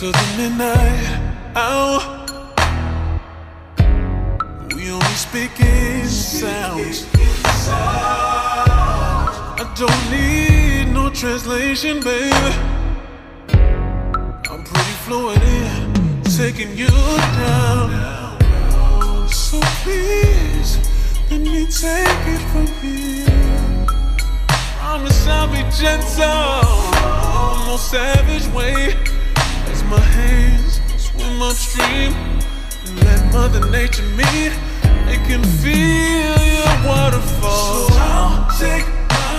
After the midnight hour, we only speak in sounds. I don't need no translation, baby. I'm pretty fluent in taking you down. So please, let me take it from here. Promise I'll be gentle, no savage way. As my hands swim upstream and let Mother Nature meet, it can feel your waterfall. So I'll take my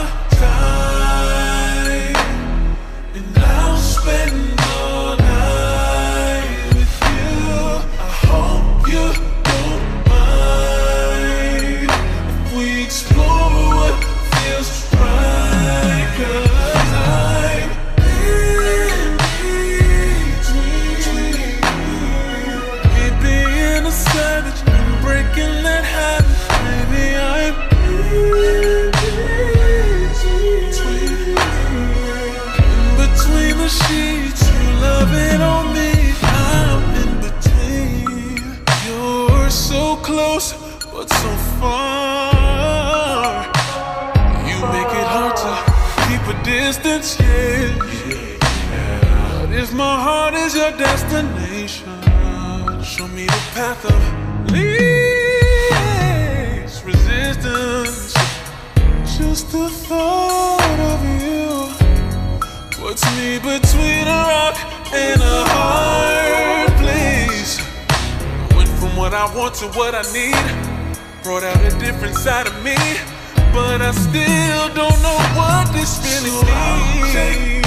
time and I'll spend all night with you. I hope you don't mind if we explore what feels right, 'cause I'm in between me being a savage and breaking that habit. Maybe I'm in between the sheets, you love it on me. I'm in between. You're so close, but so far. You make it hard to keep a distance, yeah. But if my heart is your destination, show me the path of least resistance. Just the thought of you puts me between a rock and a hard place. Went from what I want to what I need, brought out a different side of me, but I still don't know what this really means.